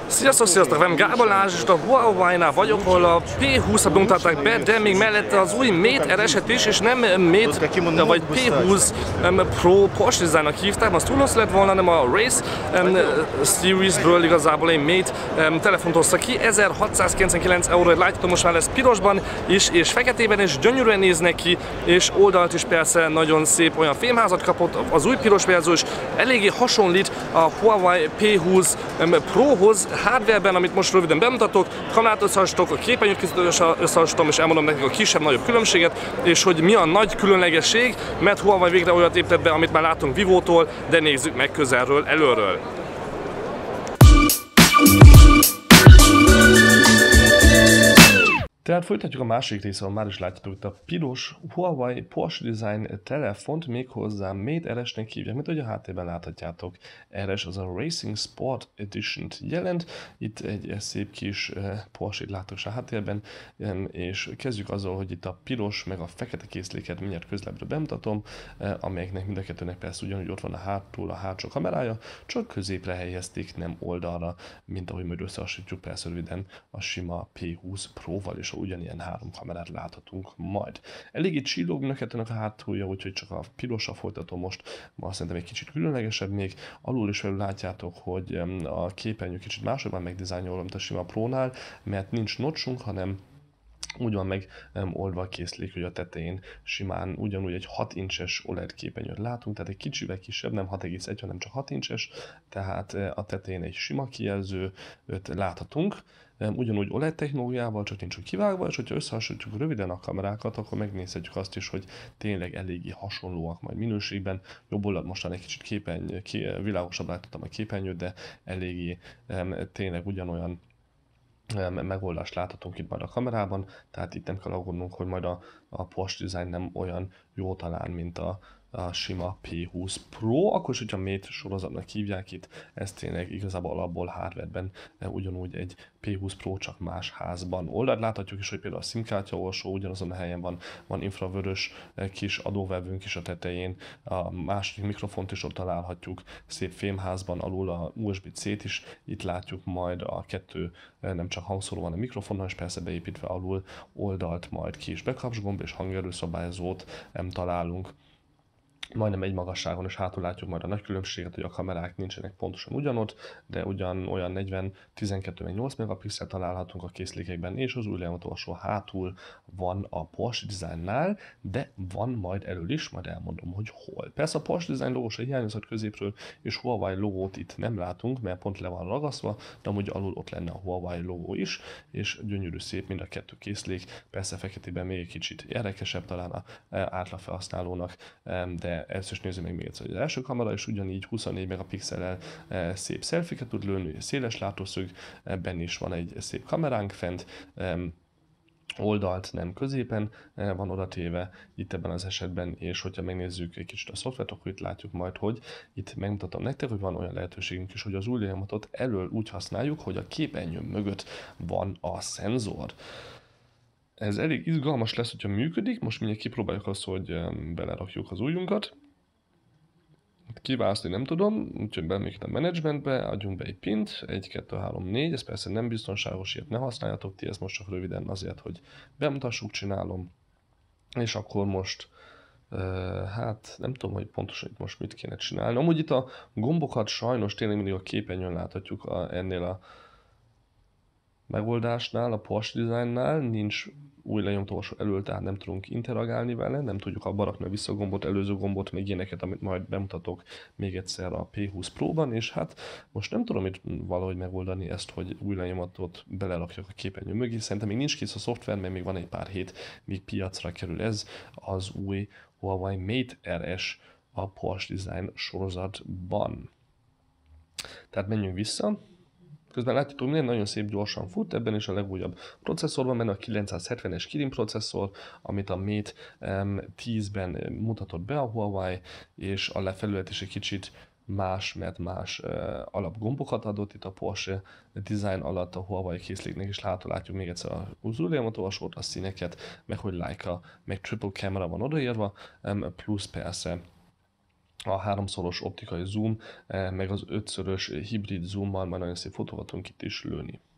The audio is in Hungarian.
Sziasztok, velem Gábor Lázs, és a Huawei-nál vagyok, ahol a P20-at mutatták be, de még mellette az új Mate RS-et is, és nem Mate, vagy P20 Pro Porsche Design-nak hívták, az túl rossz lett volna, nem a Race Series-ből igazából egy Mate telefont hozta ki, 1699 euróért látjátok, most már lesz pirosban is, és feketében, és gyönyörűen néznek ki, és oldalt is persze nagyon szép olyan fémházat kapott, az új piros verzió is eléggé hasonlít a Huawei P20 Prohoz, hardwareben, amit most röviden bemutatok, kamerát összehasonlítok, a képernyőt összehasonlítom, és elmondom nekik a kisebb-nagyobb különbséget, és hogy mi a nagy különlegesség, mert Huawei végre olyat épített be, amit már látunk Vivo-tól, de nézzük meg közelről, előről. Tehát folytatjuk a másik részben, már is látjátok itt a piros Huawei Porsche Design telefont, méghozzá Mate RS-nek hívják, mint ahogy a háttérben láthatjátok. RS az a Racing Sport Edition-t jelent, itt egy szép kis Porsche-t látok a háttérben, és kezdjük azzal, hogy itt a piros meg a fekete készléket mindjárt közelebbről bemutatom, amelyeknek mind a kettőnek persze ugyanúgy ott van a hátul a hátsó kamerája, csak középre helyezték, nem oldalra, mint ahogy majd összehasonlítjuk persze röviden a sima P20 Pro-val, és ugyanilyen három kamerát láthatunk majd. Eléggé csillog neked a hátulja, úgyhogy csak a pirosra folytatom most, ma szerintem egy kicsit különlegesebb még. Alul is felül látjátok, hogy a képernyő kicsit máshogy van megdizájnolva, mint a sima Pro-nál, mert nincs notchunk, hanem úgy van meg oldva a készülék, hogy a tetején simán ugyanúgy egy 6 incses OLED képernyőt látunk, tehát egy kicsivel kisebb, nem 6,1, hanem csak 6 incses, tehát a tetején egy sima kijelzőt láthatunk, ugyanúgy OLED technológiával, csak nincs kivágva, és hogyha összehasonlítjuk röviden a kamerákat, akkor megnézhetjük azt is, hogy tényleg eléggé hasonlóak majd minőségben. Jobb oldalt mostan egy kicsit világosabb láttam a képernyőt, de eléggé tényleg ugyanolyan megoldást láthatunk itt majd a kamerában, tehát itt nem kell aggódnunk, hogy majd a Porsche Design nem olyan jó talán, mint a sima P20 Pro, akkor is, hogyha Mate sorozatnak hívják itt, ez tényleg igazából alapból hardwareben ugyanúgy egy P20 Pro, csak más házban. Oldalt láthatjuk is, hogy például a SIM-kártya olvasó ugyanazon a helyen van infravörös kis adóvevőnk is a tetején, a második mikrofont is ott találhatjuk, szép fémházban alul a USB-C-t is, itt látjuk majd a kettő, nem csak hangszóró van a mikrofonnal, és persze beépítve alul oldalt majd ki is bekapcsolgomb és hangerőszabályzót találunk. Majdnem egy magasságon, és hátul látjuk majd a nagy különbséget, hogy a kamerák nincsenek pontosan ugyanott, de olyan 40, 12 meg 8 megapixel találhatunk a készülékekben, és az új lenyomatoolvasó hátul van a Porsche Designnál, de van majd elől is, majd elmondom, hogy hol. Persze a Porsche Design logó se hiányzott középről, és Huawei logót itt nem látunk, mert pont le van ragasztva, de amúgy alul ott lenne a Huawei logó is, és gyönyörű szép mind a kettő készülék, persze feketében még egy kicsit érdekesebb talán a átlag felhasználónak, de ezt is nézzük meg még egyszer, hogy az első kamera is ugyanígy 24 megapixellel szép selfie-ket tud lőni, széles látószög, ebben is van egy szép kameránk fent, oldalt nem középen van odatéve itt ebben az esetben, és hogyha megnézzük egy kicsit a szoftvert, akkor itt látjuk majd, hogy itt megmutatom nektek, hogy van olyan lehetőségünk is, hogy az új lenyomatolt elől úgy használjuk, hogy a képernyő mögött van a szenzor. Ez elég izgalmas lesz, hogyha működik. Most mindjárt kipróbáljuk azt, hogy belerakjuk az ujjunkat. Kiválasztani nem tudom, úgyhogy belemegyek a managementbe, adjunk be egy pint, 1, 2, 3, 4, ez persze nem biztonságos, ilyet ne használjatok ti, ezt most csak röviden azért, hogy bemutassuk, csinálom. És akkor most, hát nem tudom, hogy pontosan itt most mit kéne csinálni. Amúgy itt a gombokat sajnos tényleg mindig a képernyőn láthatjuk ennél a megoldásnál, a Porsche Designnál nincs új lenyomtóolvasó elől, tehát nem tudunk interagálni vele, nem tudjuk abba rakni a visszagombot, előző gombot, még ilyeneket, amit majd bemutatok még egyszer a P20 Pro-ban, és hát most nem tudom itt valahogy megoldani ezt, hogy új lenyomatot belerakjak a képernyő mögé. Szerintem még nincs kész a szoftver, mert még van egy pár hét, míg piacra kerül ez az új Huawei Mate RS a Porsche Design sorozatban. Tehát menjünk vissza. Közben látjátok, hogy minden nagyon szép gyorsan fut, ebben is a legújabb processzor van benne, a 970-es Kirin processzor, amit a Mate 10-ben mutatott be a Huawei, és a lefelület is egy kicsit más, mert más alapgombokat adott itt a Porsche Design alatt a Huawei készüléknek, és látjuk még egyszer az új lenyomatoolvasót, a színeket, meg hogy Leica, meg triple camera van odaírva, plusz persze a háromszoros optikai zoom, meg az ötszörös hibrid zoommal majd nagyon szép fotókat tudunk itt is lőni.